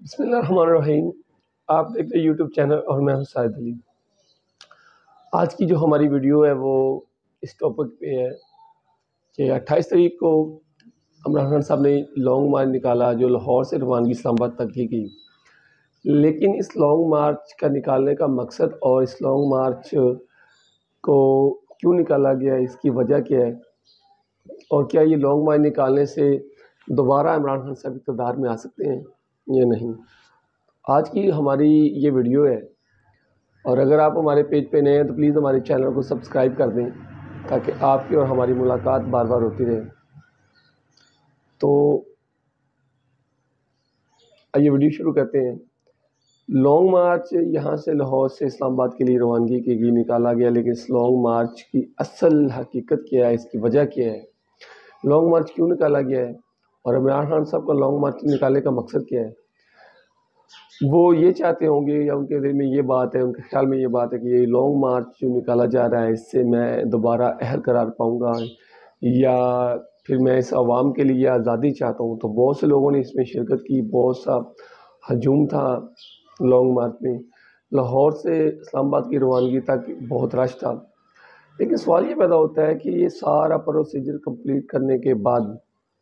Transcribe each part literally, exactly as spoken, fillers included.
بسم اللہ الرحمن الرحیم۔ آپ دیکھتے ہیں یوٹیوب چینل اور میں ہوں سعید علی۔ آج کی جو ہماری ویڈیو ہے وہ اس ٹاپک پہ ہے کہ اٹھائیس تاریخ کو عمران خان صاحب نے لانگ مارچ نکالا جو لاہور سے روانگی اسلام آباد تک کی گئی، لیکن اس لانگ مارچ کا نکالنے کا مقصد اور اس لانگ مارچ کو کیوں نکالا گیا ہے، اس کی وجہ کیا ہے، اور کیا یہ لانگ مارچ نکالنے سے دوبارہ عمران خان صاحب اقتدار میں آ سکتے ہیں یا نہیں۔ آج کی ہماری یہ ویڈیو ہے، اور اگر آپ ہمارے پیج پہ نئے ہیں تو پلیز ہمارے چینل کو سبسکرائب کر دیں تاکہ آپ کی اور ہماری ملاقات بار بار ہوتی رہے۔ تو آئیے ویڈیو شروع کرتے ہیں۔ لانگ مارچ یہاں سے لاہور سے اسلام آباد کے لیے روانگی کی گئی، نکالا گیا، لیکن اس لانگ مارچ کی اصل حقیقت کیا ہے، اس کی وجہ کیا ہے، لانگ مارچ کیوں نکالا گیا ہے، اور عمران خان صاحب کا لانگ مارچ نکالنے کا مقصد کیا ہے۔ وہ یہ چاہتے ہوں گے یا ان کے دل میں یہ بات ہے، ان کے خیال میں یہ بات ہے کہ یہ لانگ مارچ جو نکالا جا رہا ہے اس سے میں دوبارہ اہل قرار پاؤں گا، یا پھر میں اس عوام کے لیے آزادی چاہتا ہوں۔ تو بہت سے لوگوں نے اس میں شرکت کی، بہت سا ہجوم تھا لانگ مارچ میں، لاہور سے اسلام آباد کی روانگی تک بہت رش تھا۔ لیکن سوال یہ پیدا ہوتا ہے کہ یہ سارا پروسیجر کمپلیٹ کرنے کے بعد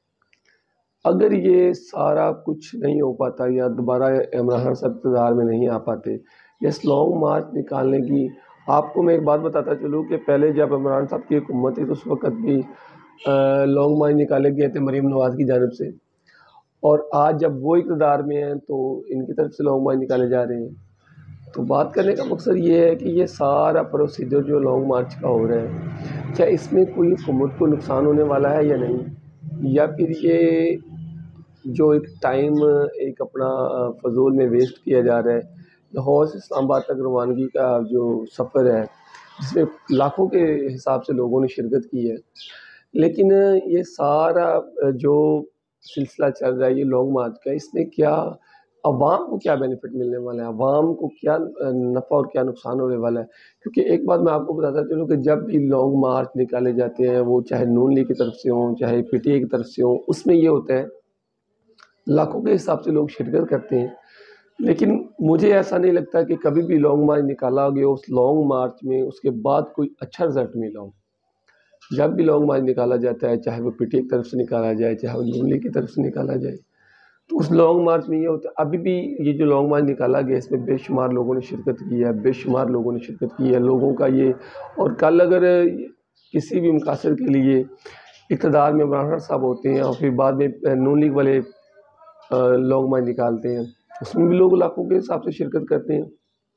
اگر یہ سارا کچھ نہیں ہو پاتا، یا دوبارہ عمران خان صاحب اقتدار میں نہیں آ پاتے، یا اس لانگ مارچ نکالنے کی، آپ کو میں ایک بات بتاتا چلوں کہ پہلے جب عمران صاحب کی حکومت تھی تو اس وقت بھی لانگ مارچ نکالے گئے تھے مریم نواز کی جانب سے، اور آج جب وہ اقتدار میں ہیں تو ان کی طرف سے لانگ مارچ نکالے جا رہے ہیں۔ تو بات کرنے کا مقصد یہ ہے کہ یہ سارا پروسیجر جو لانگ مارچ کا ہو رہا ہے، کیا اس میں کوئی حکومت کو نقصان ہونے والا ہے یا نہیں، یا پھر یہ جو ایک ٹائم ایک اپنا فضول میں ویسٹ کیا جا رہا ہے۔ لاہور سے اسلام آباد تک روانگی کا جو سفر ہے جس میں لاکھوں کے حساب سے لوگوں نے شرکت کی ہے، لیکن یہ سارا جو سلسلہ چل رہا ہے یہ لانگ مارچ کا، اس میں کیا عوام کو کیا بینیفٹ ملنے والا ہے، عوام کو کیا نفع اور کیا نقصان ہونے والا ہے۔ کیونکہ ایک بات میں آپ کو بتاتا چلوں کہ جب بھی لانگ مارچ نکالے جاتے ہیں، وہ چاہے نون لیگ کی طرف سے ہوں چاہے پی ٹی آئی کی طرف سے ہوں، اس میں یہ ہوتا ہے لاکھوں کے حساب سے لوگ شرکت کرتے ہیں، لیکن مجھے ایسا نہیں لگتا کہ کبھی بھی لانگ مارچ نکالا گیا اس لانگ مارچ میں اس کے بعد کوئی اچھا رزلٹ ملا ہو۔ جب بھی لانگ مارچ نکالا جاتا ہے، چاہے وہ پی ٹی آئی کی طرف سے نکالا جائے چاہے وہ نون لیگ کی طرف سے نکالا جائے، تو اس لانگ مارچ میں یہ ہوتا ہے، ابھی بھی یہ جو لانگ مارچ نکالا گیا اس میں بے شمار لوگوں نے شرکت کی ہے، بے شمار لوگوں نے شرکت کی ہے، لوگوں کا یہ، اور کل اگر کسی بھی مقاصد کے لیے اقتدار میں عمران خان صاحب ہوتے ہیں اور پھر بعد میں نون لیگ والے لانگ مارچ نکالتے ہیں، اس میں بھی لوگ لاکھوں کے حساب سے شرکت کرتے ہیں۔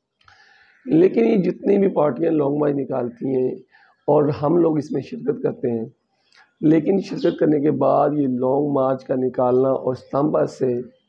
لیکن یہ جتنی بھی پارٹیاں لانگ مارچ نکالتی ہیں اور ہم لوگ اس میں شرکت کرتے ہیں، لیکن شرکت کرنے کے بعد یہ لانگ مارچ کا نکالنا اور اسلام آباد سے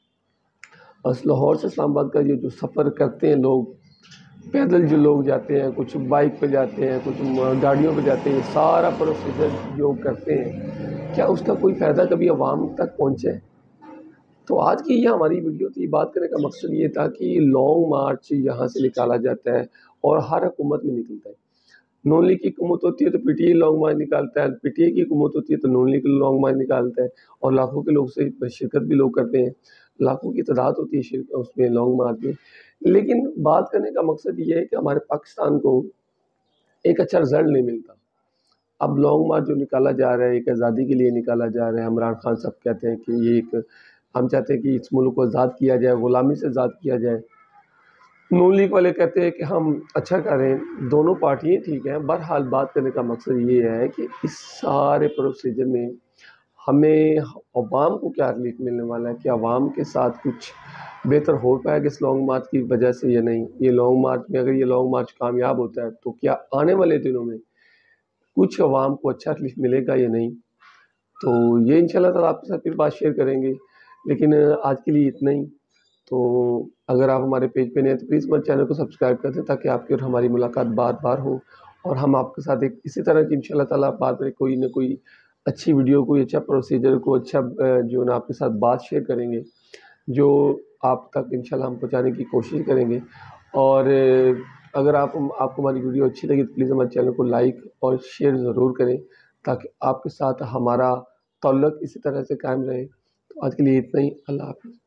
لاہور سے اسلام آباد کا یہ جو سفر کرتے ہیں لوگ، پیدل جو لوگ جاتے ہیں، کچھ بائک پہ جاتے ہیں، کچھ گاڑیوں پہ جاتے ہیں، سارا پروسیجر جو کرتے ہیں، کیا اس کا کوئی فائدہ کبھی عوام تک پہنچے؟ تو آج کی یہ ہماری ویڈیو تھی، بات کرنے کا مقصد یہ تھا کہ لانگ مارچ یہاں سے نکالا جاتا ہے اور ہر حکومت میں نکلتا ہے۔ نون لیگ کی حکومت ہوتی ہے تو P T I long march نکالتا ہے، پی ٹی آئی کی حکومت ہوتی ہے تو نون لیگ لانگ مارچ نکالتا ہے، اور لاکھوں کے لوگ سے شرکت بھی لوگ کرتے ہیں، لاکھوں کی تعداد ہوتی ہے اس میں لانگ مارچ میں۔ لیکن بات کرنے کا مقصد یہ ہے کہ ہمارے پاکستان کو ایک اچھا رزلٹ نہیں ملتا۔ اب لانگ مارچ جو نکالا جا رہا ہے ایک آزادی کے لیے نکالا جا رہا ہے، عمران خان صاحب کہتے ہیں کہ یہ ایک، ہم چاہتے ہیں کہ اس ملک کو آزاد کیا جائے، غلامی سے آزاد کیا جائے۔ نون لیگ والے کہتے ہیں کہ ہم اچھا کریں، دونوں پارٹیاں ٹھیک ہیں۔ بہرحال بات کرنے کا مقصد یہ ہے کہ اس سارے پروسیجر میں ہمیں عوام کو کیا ریلیف ملنے والا ہے، کہ عوام کے ساتھ کچھ بہتر ہو پائے گا اس لانگ مارچ کی وجہ سے یا نہیں۔ یہ لانگ مارچ میں اگر یہ لانگ مارچ کامیاب ہوتا ہے تو کیا آنے والے دنوں میں کچھ عوام کو اچھا ریلیف ملے گا یا نہیں۔ تو یہ انشاءاللہ تعالیٰ آپ کے ساتھ پھر بات شیئر کریں گے، لیکن آج کے لیے اتنا ہی۔ تو اگر آپ ہمارے پیج پہ نہیں ہیں تو پلیز ہمارے چینل کو سبسکرائب کر دیں تاکہ آپ کی اور ہماری ملاقات بار بار ہو، اور ہم آپ کے ساتھ ایک اسی طرح کی انشاءاللہ تعالیٰ بار بار کوئی نہ کوئی اچھی ویڈیو، کوئی اچھا پروسیجر، کو اچھا جو نا آپ کے ساتھ بات شیئر کریں گے، جو آپ تک انشاءاللہ ہم پہنچانے کی کوشش کریں گے۔ اور اگر آپ آپ کو ہماری ویڈیو اچھی لگی تو پلیز ہمارے چینل کو لائک اور شیئر ضرور کریں تاکہ آپ کے ساتھ ہمارا تعلق اسی طرح سے قائم رہے۔ تو آج کے لیے اتنا ہی، اللہ حافظ۔